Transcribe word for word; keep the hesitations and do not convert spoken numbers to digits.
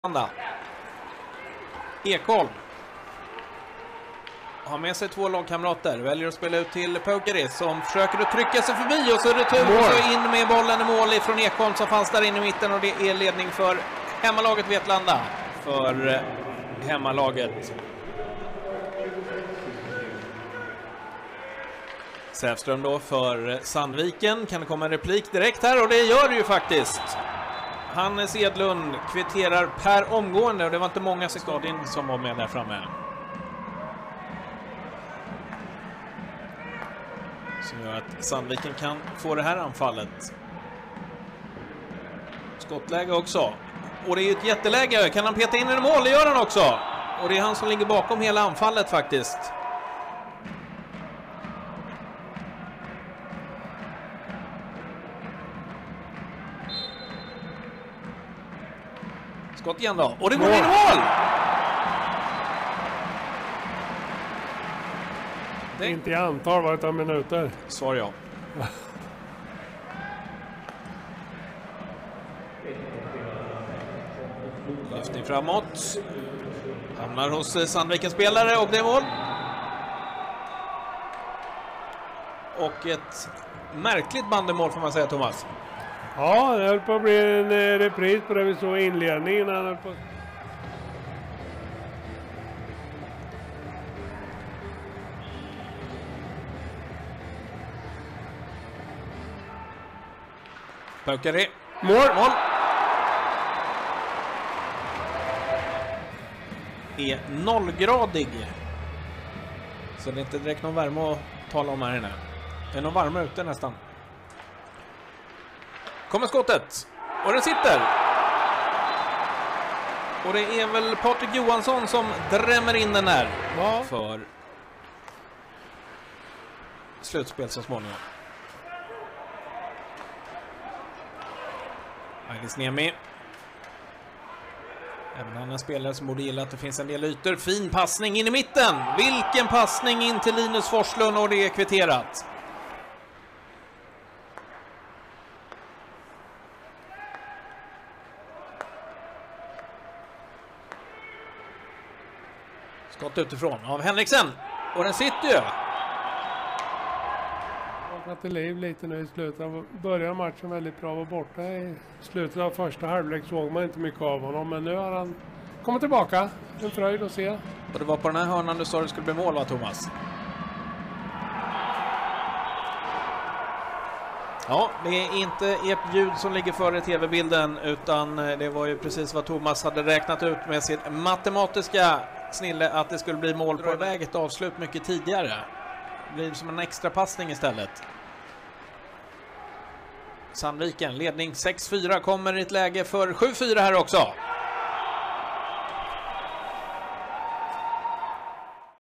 Vetlanda. Ekholm har med sig två lagkamrater, väljer att spela ut till Pökeri som försöker att trycka sig förbi och så retur och så in med bollen i mål ifrån Ekholm som fanns där inne i mitten, och det är ledning för hemmalaget Vetlanda. För hemmalaget Sävström då för Sandviken. Kan det komma en replik direkt här? Och det gör det ju faktiskt. Hannes Edlund kvitterar per omgående, och det var inte många sekundin som var med där framme. Som gör att Sandviken kan få det här anfallet. Skottläge också. Och det är ju ett jätteläge. Kan han peta in i mål? Det gör han också. Och det är han som ligger bakom hela anfallet faktiskt. Skott igen då. Och det går in i mål! Det... Inte i antal, var det ett minuter. Svar ja. Lyftning framåt. Hamnar hos Sandvikens spelare och det är mål. Och ett märkligt bandemål får man säga, Thomas. Ja, det höll på att bli en repris på det vi såg i inledningen. Han höll på... Pökeri. Mål! Mål! Är nollgradig. Så det är inte direkt någon värme att tala om här inne. Det är någon varma ute nästan. Kommer skottet. Och den sitter. Och det är väl Patrik Johansson som drämmer in den där. Ja. För slutspel så småningom. Aydis Niemi. Även han är en spelare som borde gilla att det finns en del ytor. Fin passning in i mitten. Vilken passning in till Linus Forslund, och det är kvitterat. Skott utifrån av Henriksen. Och den sitter ju. Vaknat till liv lite nu i slutet. Börjar matchen väldigt bra, var borta i slutet av första halvlek såg man inte mycket av honom. Men nu har han kommit tillbaka. En fröjd att se. Och det var på den här hörnan du sa att det skulle bli mål, va, Thomas? Ja, det är inte ert ljud som ligger före tv-bilden, utan det var ju precis vad Thomas hade räknat ut med sin matematiska snille, att det skulle bli mål på väg ett avslut mycket tidigare. Det blir som en extra passning istället. Sandviken, ledning sex fyra, kommer i ett läge för sju fyra här också.